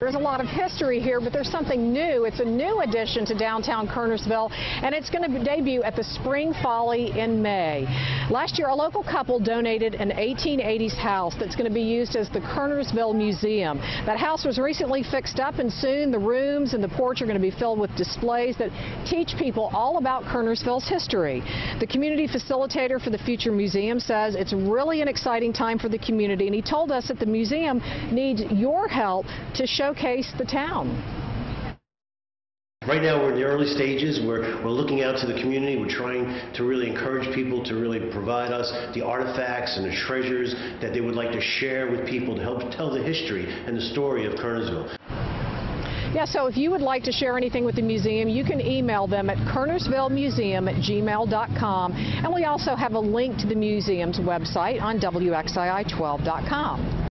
There's a lot of history here, but there's something new. It's a new addition to downtown Kernersville, and it's going to debut at the Spring Folly in May. Last year, a local couple donated an 1880s house that's going to be used as the Kernersville Museum. That house was recently fixed up, and soon the rooms and the porch are going to be filled with displays that teach people all about Kernersville's history. The community facilitator for the future museum says it's really an exciting time for the community, and he told us that the museum needs your help to showcase the town. Right now we're in the early stages. We're looking out to the community. We're trying to really encourage people to really provide us the artifacts and the treasures that they would like to share with people to help tell the history and the story of Kernersville. Yeah, so if you would like to share anything with the museum, you can email them at kernersvillemuseum@gmail.com. And we also have a link to the museum's website on WXII12.com.